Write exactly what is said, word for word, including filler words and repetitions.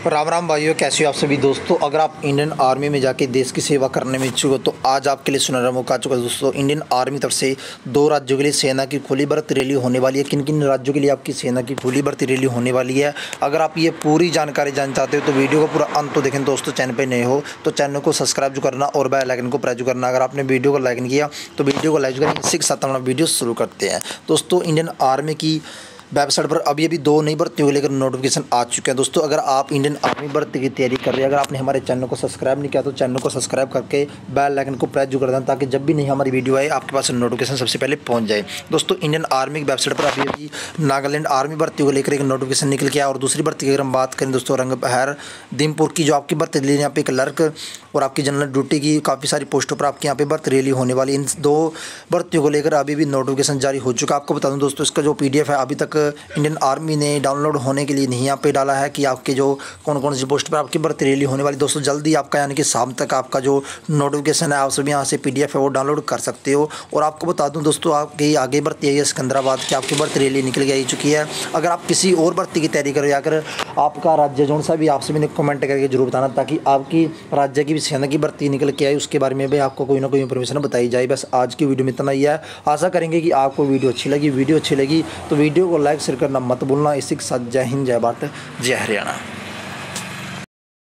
राम राम भाइयों, कैसे हो आप सभी दोस्तों। अगर आप इंडियन आर्मी में जाके देश की सेवा करने में इच्छुक हो तो आज आपके लिए सुनहरा मौका आ चुका है दोस्तों। इंडियन आर्मी तरफ से दो राज्यों के लिए सेना की खुली भर्ती रैली होने वाली है। किन किन राज्यों के लिए आपकी सेना की खुली भर्ती रैली होने वाली है, अगर आप ये पूरी जानकारी जानना चाहते हो तो वीडियो को पूरा अंत तो देखें दोस्तों। चैनल पर नए हो तो चैनल को सब्सक्राइब जो करना और बेल आइकन को प्रेस करना। अगर आपने वीडियो को लाइक किया तो वीडियो को लाइक करें। इसी के साथ हम वीडियो शुरू करते हैं दोस्तों। इंडियन आर्मी की वेबसाइट पर अभी अभी दो नई भर्तियों को लेकर नोटिफिकेशन आ चुके हैं दोस्तों। अगर आप इंडियन आर्मी भर्ती की तैयारी कर रहे हैं, अगर आपने हमारे चैनल को सब्सक्राइब नहीं किया तो चैनल को सब्सक्राइब करके बेल आइकन को प्रेस जो कर दें ताकि जब भी नहीं हमारी वीडियो आए आपके पास नोटिफिकेशन सबसे पहले पहुंच जाए दोस्तों। इंडियन आर्मी की वेबसाइट पर अभी अभी नागालैंड आर्मी भर्ती को लेकर एक नोटिफिकेशन निकल के आया। और दूसरी भर्ती की अगर हम बात करें दोस्तों, रंगबहर दीमपुर की जो आपकी भर्ती रैली यहाँ पे क्लर्क और आपकी जनरल ड्यूटी की काफ़ी सारी पोस्टों पर आपकी यहाँ पे भर्ती रैली होने वाली। इन दो भर्तियों को लेकर अभी भी नोटिफिकेशन जारी हो चुका है। आपको बता दूं दोस्तों, इसका जो पीडीएफ है अभी तक इंडियन आर्मी ने डाउनलोड होने के लिए नहीं यहाँ पे डाला है कि आपके जो कौन कौन सी पोस्ट पर आपकी भर्ती रैली होने वाली। दोस्तों जल्दी आपका यानी कि शाम तक आपका जो नोटिफिकेशन है आप सभी यहाँ से पीडीएफ है वो डाउनलोड कर सकते हो। और आपको बता दूं दोस्तों, आपकी आगे भर्ती आई है सिकंदराबाद की, आपकी भर्ती रैली निकल के आई चुकी है। अगर आप किसी और भर्ती की तैयारी करो या अगर आपका राज्य जौन सा भी आप सभी ने कमेंट करके जरूर बताना ताकि आपकी राज्य की भी सेना की भर्ती निकल के आई उसके बारे में भी आपको कोई ना कोई इन्फॉर्मेशन बताई जाए। बस आज की वीडियो में इतना ही है। आशा करेंगे कि आपको वीडियो अच्छी लगी। वीडियो अच्छी लगी तो वीडियो को लाइक शेयर करना मत भूलना। इसी के साथ जय हिंद, जय भारत, जय हरियाणा।